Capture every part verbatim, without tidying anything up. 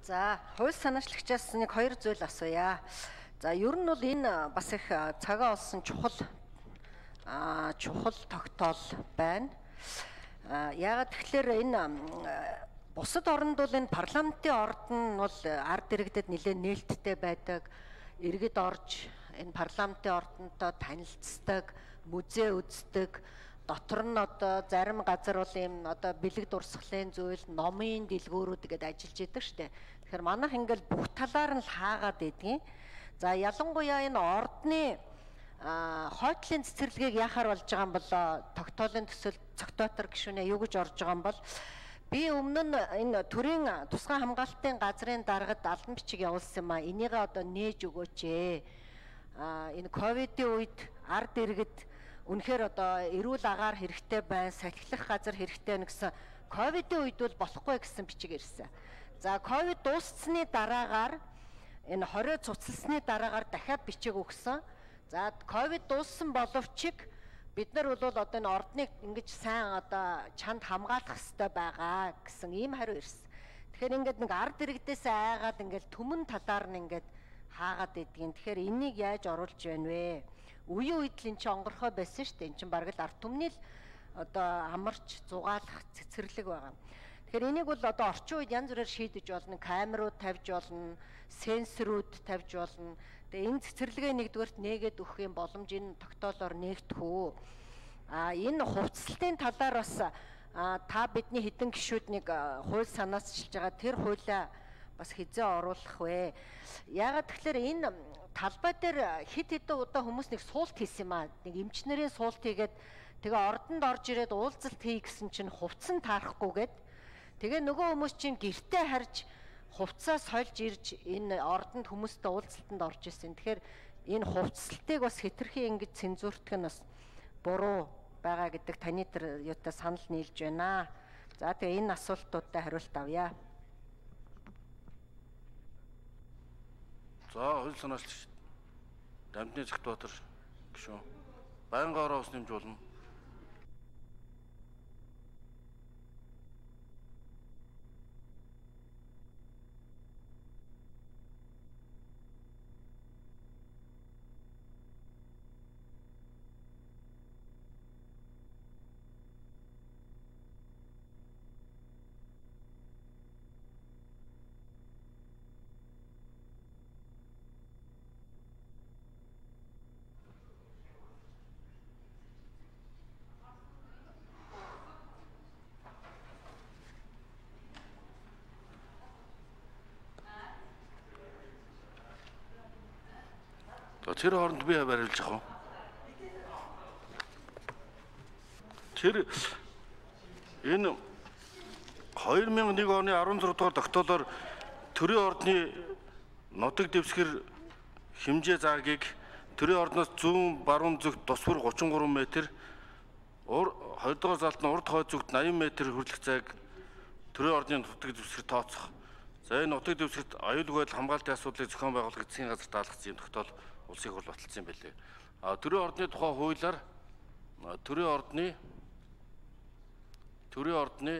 За, хууль санаачлагчаас нэг хоёр зүйл асууя. За, ер нь бол энэ бас их цагаа олсон чухал а чухал тогтоол байна. А яагаад тэгэхээр энэ бусад оронд бол энэ парламентын орд нь бол ард иргэдэд нэлээд нээлттэй байдаг. Иргэд орж энэ парламентын ордонтой танилцдаг, музей үздэг. Дотор нь одоо зарим газар бол ийм одоо бэлэг дурсгалын зүйл, номын дэлгүүрүүд гээд ажиллаж идэг штэ. Тэгэхээр манайх ингээл бүх талаар нь л хаагаад байдгийн. За ялангуяа энэ ордны хойтлын цэцэрлэгийг яхаар болж байгаа юм болоо тогтоолын төсөл цогтоотор гишүүнээ юу гэж орж байгаа юм бол би өмнө нь энэ төрийн тусгай хамгаалтын газрын даргад албан бичиг явуулсан юм а. Энийг одоо нээж өгөөч ээ. А энэ ковидын үед ард иргэд үнэхээр одоо эрүүл агаар хэрэгтэй байна, салхилах газар хэрэгтэй байна гэсэн ковидын үед бол болохгүй гэсэн бичиг ирсэн. За ковид дууссны дараагаар энэ хорио цуцлсны дараагаар дахиад бичиг өгсөн. За ковид дууссан боловч бид нар бол одоо энэ ордныг ингэж сайн одоо чанд хамгаалах хэрэгтэй байгаа гэсэн ийм хариу ирсэн. Тэгэхээр ингээд нэг ард иргэдээс айгаад ингээд түмэн талаар нь ингээд хаагаад байдгийн. Тэгэхээр энийг яаж оруулж байна вэ? Үеийн үед л эн чинь онгорхой байсан шүү дээ. Эн чинь бараг л ард түмний л одоо амарч зугаалах цэцэрлэг байгаа. Тэгэхээр энийг бол одоо орчин үед янз бүрээр шийдэж болно. Камерууд тавьж болно, сенсорууд тавьж болно. Тэгээ энэ цэцэрлэгээ нэгдүгээрт нээгээд өгөх юм боломж энэ тогтоолоор нээгдэх үү. А энэ хувцлалтын талаар бас та бидний хэдэн гишүүд нэг хууль санаачилж байгаа тэр хуулиа бас хизээ оруулах вэ. Яагаад тэгэхээр энэ талбай дээр хит хитэн удаа хүмүүс нэг суулт хийсэн юм аа. Нэг эмчнэрийн суулт хийгээд тэгээ ордонд орж ирээд уулзалт хий гэсэн чинь хувцсан таарахгүйгээд тэгээ нөгөө хүмүүс чинь гэртээ харж хувцаа сольж ирж энэ ордонд хүмүүстэй уулзалтанд орж ирсэн. Тэгэхээр энэ хувцсалтыг бас хэтэрхий ингэж цензуртг нь бас буруу байгаа гэдэг таны тэр юутай санал нийлж байна. За тэгээ энэ асуултуудтай хариулт авъя. За хууль санаачлагч Дамжны Цогтбаатар гишүүн байнгын ороо ус нэмж болно. Тэр хооронд би барилж байгаа. Тэр энэ хоёр мянган нэг оны арван зураг дугаар тогтоолоор төрийн ордны нутаг дэвсгэр хэмжээ заагийг төрийн ордноос зүүн баруун зүгт тус бүр гучин гурван метр, хоёр дахь залт нь урд хойд зүгт найман метр хүрлэх зайг төрийн ордны нутаг дэвсгэр тооцох. За энэ нутаг дэвсгэрт аюулгүй байдал хамгаалтын асуудлыг зохион байгуулах эцсийн газар даалгацсан тогтоол улсыг хурлд баталсан юм байлээ. А төрийн ордны тухай хуулиар төрийн ордны төрийн ордны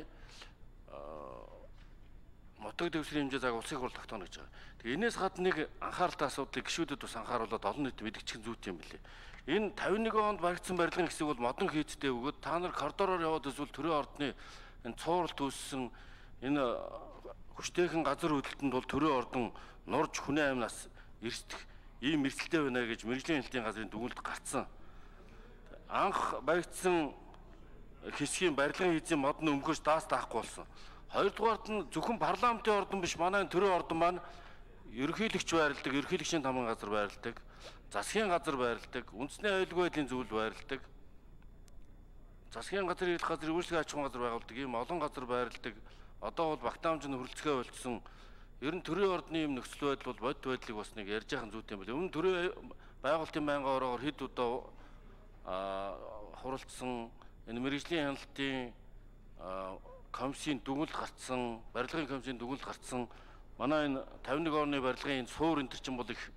нутаг дэвсгэрийн хэмжээ зааг улсыг хурлд тогтооно гэж байгаа. Тэгээ энэс гадна нэг анхааралтай асуудлыг гишүүдэд бас анхааруулад олон нийт мэдгдчих зүйт юм байлээ. Энэ тавин нэгэн онд баригдсан барилгын хэсэг бол модон хийдтэй өгөөд та нар коридороор яваад эсвэл төрийн ордны энэ цууралт үүссэн энэ хүчтэйхэн газар хөдлөлтөнд бол төрийн ордон нурж хүнээ амнаас эрсдэх ийм эрсдэлтэй байна гэж мэргэжлийн хэлтийн газрын дүгнэлт гарцсан. Анх баригдсан хэсгийн барилгын хийзийн мод нь өмгөөж даас даахгүй болсон. Хоёрдугаарт нь зөвхөн парламентын ордон биш, манай төрийн ордон маань ерөнхийлөгч байрладаг, ерөнхийлөгчийн тамган газар байрладаг, засгийн газар байрладаг, үндэсний аюулгүй байдлын зөвлөл байрладаг, засгийн газар ирэх газар, үйлчлэгээ аж ахуйн газар байгуулдаг, ийм олон газар байрладаг. Одоо бол Багтаамжны хүрэлцгээ болцсон. Ер нь төрийн ордны юм нөхцөл байдал бол бодит байдлыг бас нэг ярьж яхан зүйтэй юм байна. Өмнө төрийн байгуулалтын байнгын ороогоор хэд удаа хуралдсан, энэ мэргэжлийн хяналтын комиссийн дүгнэлт гарцсан, барилгын комиссийн дүгнэлт гарцсан. Манай энэ тавин нэг орны барилгын суур энэ төр чинь бол их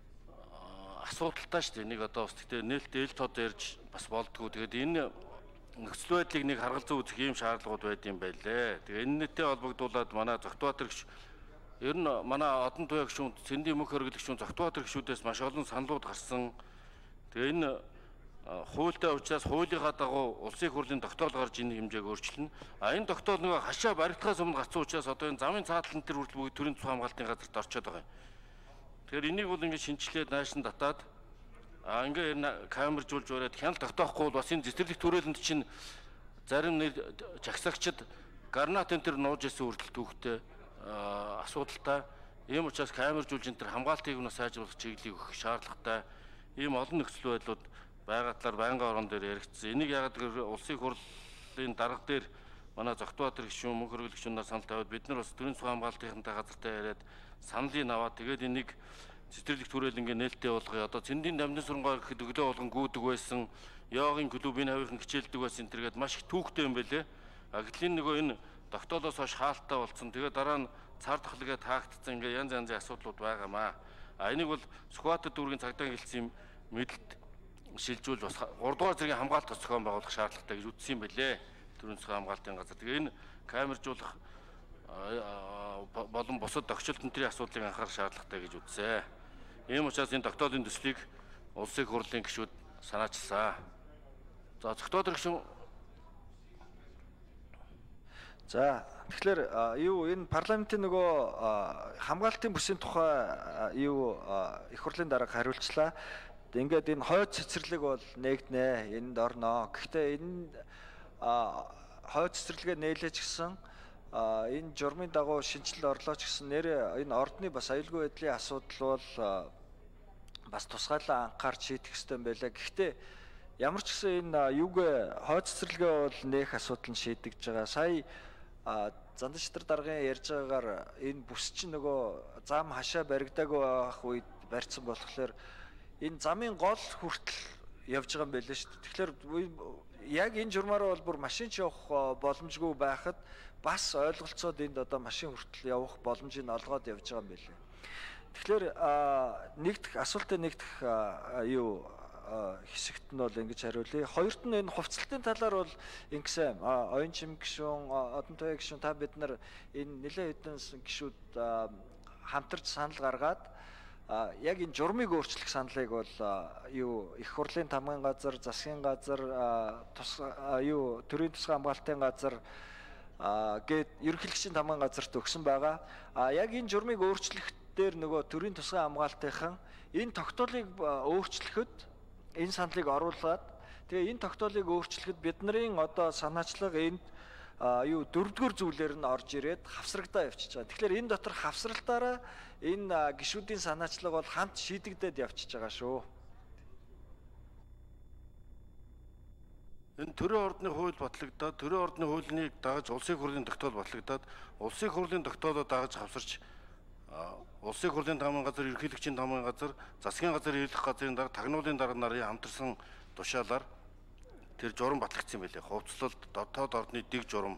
асуудалтай шүү дээ. Нэг одоо бас тэгтээ нээлттэй эл тод ярьж бас болдгоо. Тэгээд энэ нөхцөл байдлыг нэг харгалзан үзэх ийм шаардлагууд байд юм байлээ. Тэгээ энэ нийтээ холбогдуулаад манай Зогтбаатар гишүүн ер нь манай Одон туяа гишүүн, Цэндийн мөнх хөргөл гишүүн Зогтбаатар гишүүдээс маш олон саналууд гарсан. Тэгээ энэ хуультай учраас хуулийнхаа дагуу улсын их хурлын тогтоол гарч энэ хэмжээг өөрчилнө. А энэ тогтоол нөгөө хашаа баригдахаас өмнө гарсан учраас одоо энэ замын цаатлан төр хүртэл бүгд төрийн тухай хамгаалтын газарт орчод байгаа юм. Тэгэхээр энийг бол ингээд шинжилээд наашин татаад а ингээд камержуулж өрөөд хяналт тогтоохгүй бол бас энэ цэцэрлэг төрөлөнд чинь зарим нэр жагсаагчид гарнат энэ төр нууж исэн хүртэл түүхтэй асуудалтай. Ийм учраас камержуулж энэ төр хамгаалтыг нь сайжруулах чиглэлийг өгөх шаардлагатай. Ийм олон нөхцөл байдлууд байгаа талаар байнгын орон дээр яригдсан. Энийг яагаад гэвэл улсын хурлын дарга дээр манай Зогтбаатар гишүүн, мөнх хөргөл гишүүнээр санал тавиад бид нар бас төрийн тухай хамгаалтынхантай газартай яриад саналыг аваад тэгээд энийг цэцэрлэг төрөл ингээ нээлттэй болгоё. Одоо Цэндийн дамжин сурангаа гэхэд өглөө болгон гүйдэг байсан, йогийн клубын хавийнхан хичээлдэг байсан тэргээд маш их түүхтэй юм байлээ. А гэтэл нөгөө энэ тогтоолоос хойш хаалттай болцсон. Тэгээд дараа нь цар тахлагаа таагдсан ингээ янз янзын асуудлууд байгаамаа. А энийг бол Сүхбаатар дүүргийн цагдаа хэлсэн юм мэдлэлд шилжүүлж бас гурав дугаар зэргийн хамгаалалт зохион байгуулах шаардлагатай гэж үзсэн юм байлээ. Төрийн засгийн хамгаалтын газар. Тэгээ энэ камержуулах болон бусад тогтчлт өнтрийн асуудлыг анхаарах шаардлагатай гэж үзсэн. Ийм учраас энэ тогтоолын төслийг улсын их хурлын гишүүд санаачилсан. За Зогтбаатар гишүүн. За тэгэхээр юу энэ парламентын нөгөө хамгаалтын бүсийн тухай юу их хурлын дарга хариулчлаа. Ингээд энэ хойд цэцэрлэг бол нэгднэ, энд орно. Гэхдээ энэ хойд цэцэрлэгээ нээлэж гисэн энэ журмын дагуу шинжилэл орлооч гэсэн нэр энэ ордны бас аюулгүй байдлын асуудал бол бас тусгайлан анхаарч шийдэх хэрэгтэй юм байлаа. Гэхдээ ямар ч гэсэн энэ юугээ хойд цэцэрлэгээ бол нэх асуудал нь шийдэгдэж байгаа. Сая Занданшитар даргын ярьж байгаагаар энэ бүс чинь нөгөө зам хашаа баригдаагүй байх үед барьсан болохоор энэ замын гол хүртэл явж байгаа юм байлээ шүү дээ. Тэгэхээр яг энэ журмаараа бол бүр машин ч явах боломжгүй байхад бас ойлголцоод энд одоо машин хүртэл явах боломжийг олгоод явж байгаа юм байлээ. Тэгэхээр нэгдэх асуултаа нэгдэх юу хэсэгт нь бол ингэж хариулъя. Хоёрт нь энэ хувцалтын талаар бол ингэсэн оюун чим гишүүн, Одон туяа гишүүн та бид нар энэ нэлээд хэдэн гишүүд хамтарч санал гаргаад яг энэ журмыг өөрчлөх саналыг бол юу их хурлын тамгын газар, засгийн газар, тус юу төрийн тусгай хамгаалтын газар гээд ерөнхийлөгчийн тамгын газарт өгсөн байгаа. А яг энэ журмыг өөрчлөх дээр нөгөө төрийн тусгай хамгаалтынхан энэ тогтоолыг өөрчлөхөд энэ саналыг оруулаад тэгээ энэ тогтоолыг өөрчлөхөд биднэрийн одоо санаачлага энд юу дөрөвдүгээр зүйлээр нь орж ирээд хавсрагдаа явчихж байгаа. Тэгэхээр энэ дотор хавсралтаараа энэ гишүүдийн санаачлага бол хамт шийдэгдээд явчихж байгаа шүү. Энэ төрийн ордны хууль батлагдаад, төрийн ордны хуулийг дагаж улсын хурлын тогтоол батлагдаад, улсын хурлын тогтоолоо дагаж хавсарч улсын хурлын тамгын газар, ерөнхийлөгчийн тамгын газар, засгийн газар хэвлэх газрын дарга, тагнуулын дарга нарын хамтарсан тушаалаар тэр журам батлагдсан байлээ. Хувцлалт, дотоод ордны дэг журам.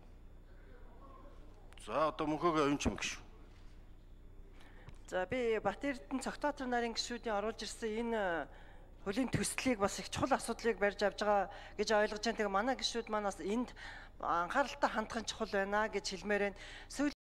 За одоо мөнхөөгөө оюун чим гişүү. За би Батэрдэн Цогтбаатар нарын гишүүдийн оруулж ирсэн энэ хөлийн төслийг бас их чухал асуудлыг барьж авж байгаа гэж ойлгож байна. Тэгээ манай гишүүд манаас энд анхааралтай хандах нь чухал байна гэж хэлмээр байна.